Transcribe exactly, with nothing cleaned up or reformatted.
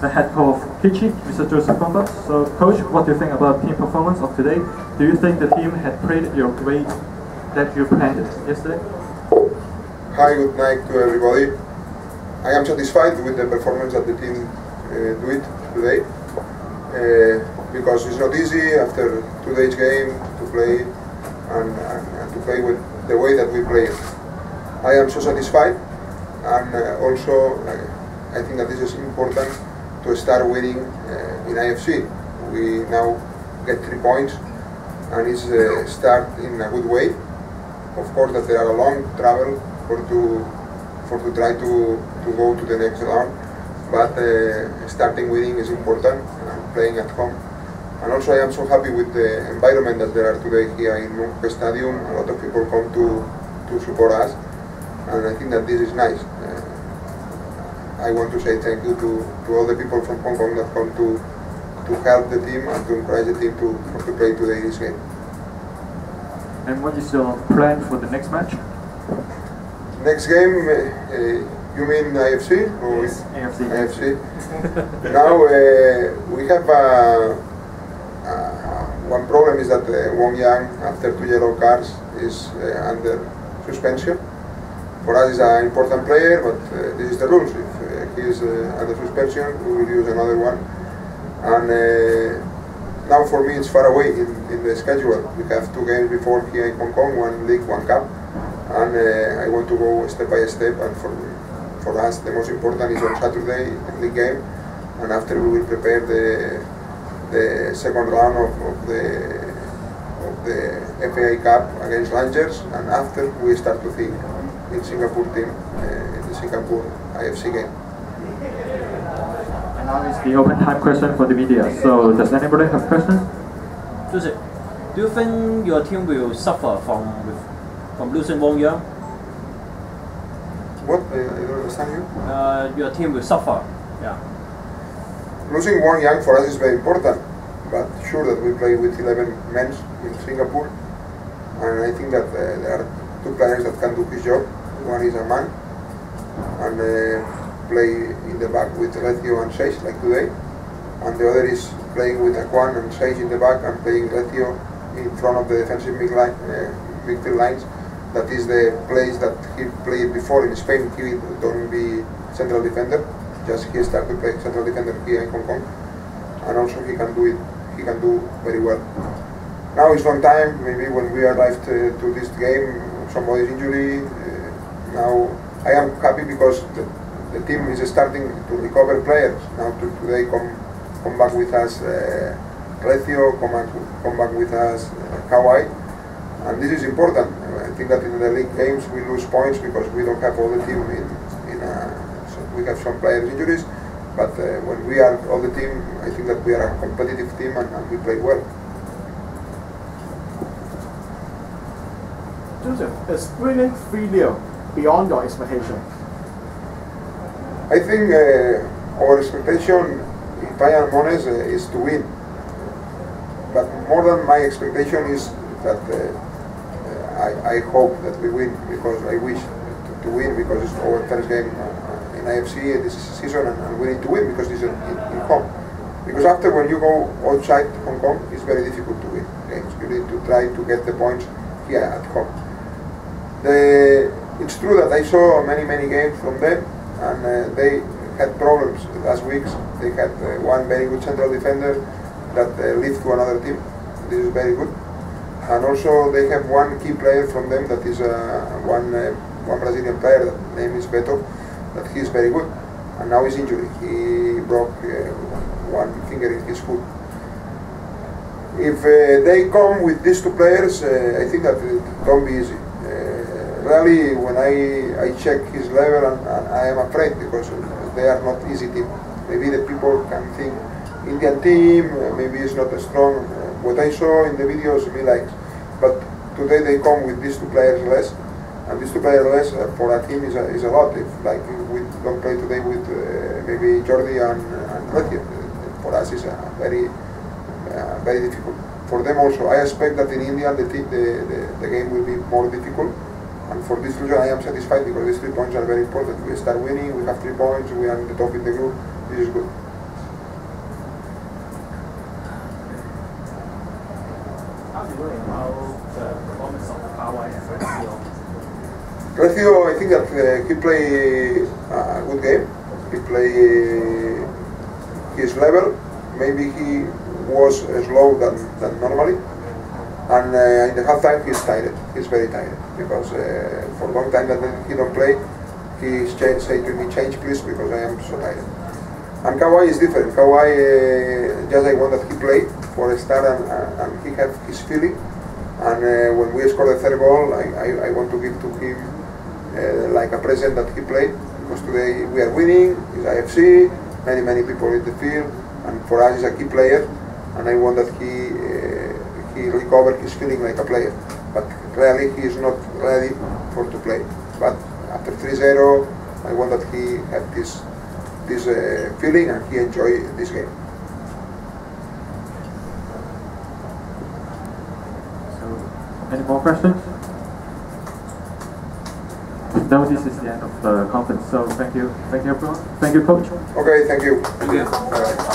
the head coach of Kichi, Mister Joseph Pomba. So, Coach, what do you think about team performance of today? Do you think the team had played your way that you planned yesterday? Hi, good night to everybody. I am satisfied with the performance that the team uh, do it today, uh, because it's not easy after two days game to play and, and, and to play with the way that we play it. I am so satisfied, and uh, also uh, I think that this is important to start winning uh, in I F C. We now get three points and it's uh, start in a good way. Of course that there are a long travel for to for to try to, to go to the next round, but uh, starting winning is important and playing at home. And also I am so happy with the environment that there are today here in Moncton Stadium. A lot of people come to, to support us, and I think that this is nice. Uh, I want to say thank you to, to all the people from Hong Kong that come to, to help the team and to encourage the team to, to play today this game. And what is your plan for the next match? Next game, uh, you mean I F C? Or yes, A F C. A F C. Now uh, we have uh, uh, one problem is that uh, Wong Yang, after two yellow cards, is uh, under suspension. For us, he's an important player, but uh, this is the rules. If uh, he is uh, under suspension, we will use another one. And uh, now for me, it's far away in, in the schedule. We have two games before here in Hong Kong, one league, one cup. And uh, I want to go step by step, and for, for us the most important is on Saturday, the league game, and after we will prepare the, the second round of, of, the, of the F A I Cup against Rangers, and after we start to think in Singapore team, uh, in the Singapore I F C game. And now is the open time question for the media. So does anybody have questions? Joseph, do you think your team will suffer from from losing Wong Yang? What? I, I don't understand you. Uh, your team will suffer. Yeah. Losing Wong Yang for us is very important, but sure that we play with eleven men in Singapore, and I think that uh, there are two players that can do his job. One is a man, and uh, play in the back with Recio and Sage like today, and the other is playing with Aquan and Sage in the back and playing Recio in front of the defensive midline, uh, midfield lines. That is the place that he played before in Spain. He don't be central defender, just he started to play central defender here in Hong Kong, and also he can do it. He can do very well. Now it's long time. Maybe when we arrived to, to this game, somebody's injury. Uh, now I am happy because the, the team is starting to recover players. Now to, today come come back with us uh, Recio, come back, come back with us uh, Kawhi, and this is important. I think that in the league games we lose points because we don't have all the team in, in a, so we have some players injuries, but uh, when we are all the team, I think that we are a competitive team and, and we play well. Joseph, is winning three nil beyond your expectation? I think uh, our expectation, if I am honest, uh, is to win. But more than my expectation is that uh, I, I hope that we win, because I wish to, to win, because it's our first game uh, in I F C this season, and, and we need to win because it's in, in, in home. Because after when you go outside Hong Kong, it's very difficult to win games. You need to try to get the points here at home. The, it's true that I saw many many games from them, and uh, they had problems last weeks. They had uh, one very good central defender that uh, left to another team. This is very good. And also they have one key player from them that is uh, one uh, one Brazilian player, that name is Beto, that he is very good. And now he's injured. He broke uh, one finger in his foot. If uh, they come with these two players, uh, I think that it won't be easy. Uh, really, when I, I check his level, and, and I am afraid because they are not easy team. Maybe the people can think Indian team, uh, maybe it's not as strong. Uh, what I saw in the videos, me likes. But today they come with these two players less, and these two players less uh, for a team is a, is a lot. If like we don't play today with uh, maybe Jordi and, and Recio, uh, for us it's a very uh, very difficult. For them also, I expect that in India the, the, the, the game will be more difficult. And for this reason I am satisfied because these three points are very important. We start winning, we have three points, we are in the top in the group. This is good. feeling about the performance of Kawhi and Recio? Recio, I think that uh, he played a good game. He played his level. Maybe he was uh, slow than, than normally. And uh, in the halftime, he's tired. He's very tired because uh, for a long time that he don't play, he say to me, change please because I am so tired. And Kawhi is different. Kawhi, uh, just I want that he play for a start and, uh, and he have his feeling. And uh, when we score the third goal, I, I, I want to give to him uh, like a present that he played because today we are winning. It's I F C, many many people in the field, and for us he's a key player. And I want that he uh, he recover his feeling like a player. But clearly he is not ready for to play. But after three zero, I want that he have this. this uh, feeling and he enjoy this game. So, any more questions? No, this is the end of the conference. So thank you, thank you everyone. Thank you, coach. Okay, thank you. Thank you. Bye.